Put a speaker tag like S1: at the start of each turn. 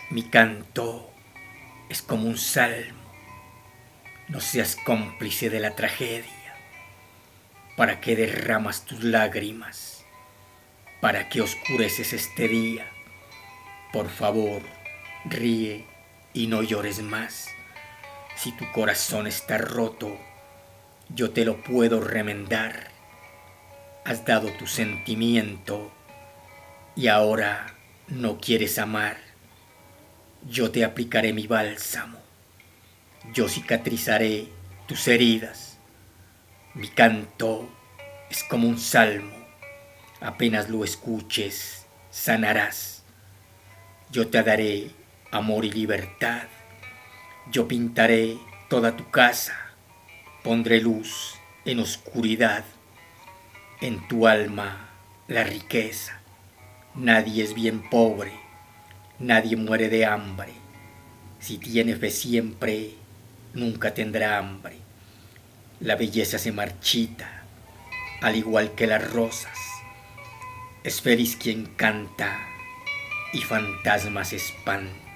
S1: Mi canto es como un salmo. No seas cómplice de la tragedia. ¿Para qué derramas tus lágrimas? ¿Para qué oscureces este día? Por favor, ríe y no llores más. Si tu corazón está roto, yo te lo puedo remendar. Has dado tu sentimiento y ahora no quieres amar. Yo te aplicaré mi bálsamo. Yo cicatrizaré tus heridas. Mi canto es como un salmo. Apenas lo escuches, sanarás. Yo te daré amor y libertad. Yo pintaré toda tu casa. Pondré luz en oscuridad. En tu alma la riqueza. Nadie es bien pobre. Nadie muere de hambre. Si tiene fe siempre, nunca tendrá hambre. La belleza se marchita, al igual que las rosas. Es feliz quien canta y fantasmas espanta.